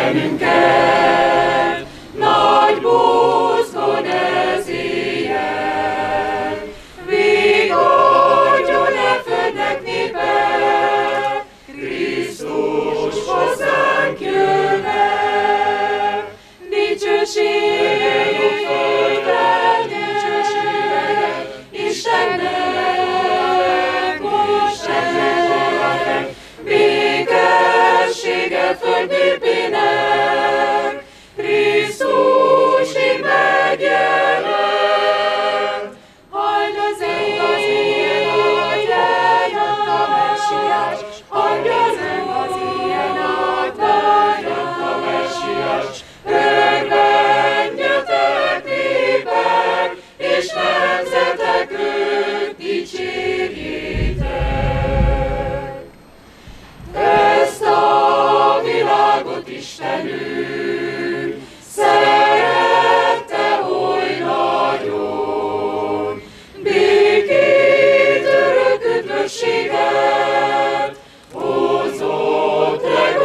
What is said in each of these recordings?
Istenünket, nagy buzgón ez éjjel. Vigadjon e földnek népe, Krisztus hozzánk jöve. Dicsőség legyen Istennek, most legyen békességet föld népének, Krisztusig megjelent. Halld az éjjel, hogy eljött a Messiás, angyalok az éjjel várják a Messiás. Örvendjetek népek, és nemzetek őt dicsérjétek. Ezt a világot Istenünk szerette oly nagyon, békét, örök üdvösséget hozott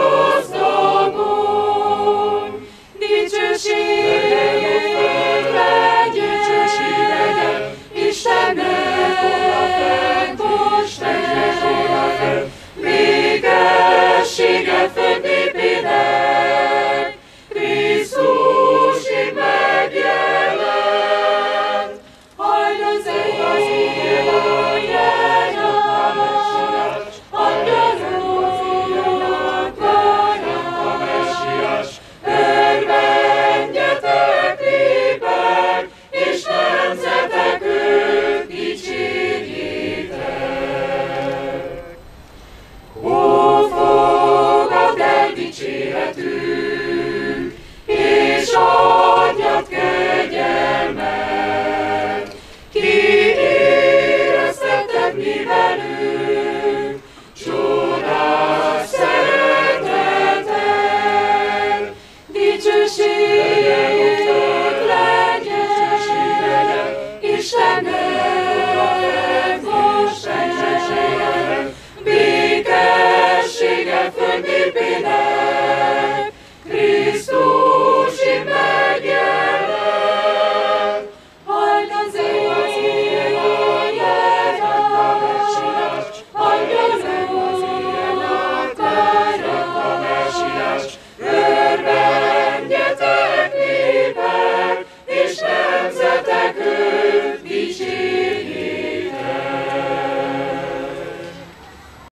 legazdagon. Dicsőség legyen Istennek, most legyen békességet föld népének, Krisztusig megjelent. Halld az éjjel, hogy eljött a Messiás, angyalok várják a Messiás. Örvendjetek népek, és nemzetek őt dicsérjétek. Ó, fogadd el dicséretünk, és adjad kegyelmet. Ki éreztetted mi velünk, csodás szeretetet. Dicsőség